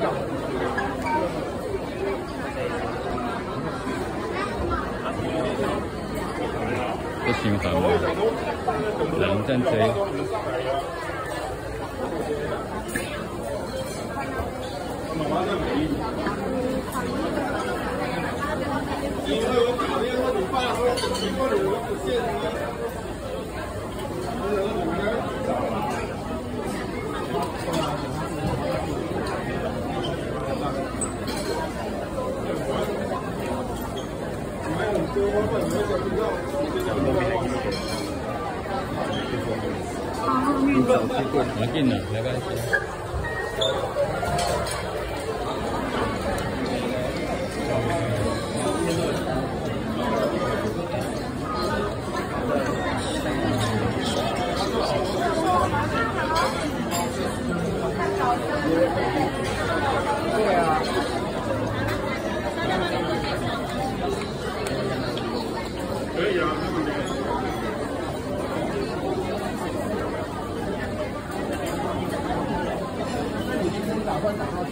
这新房吗？人真多。因为我打电话你爸说你过来我不见要紧啦，没关系。对啊。可以啊。那你今天打算打到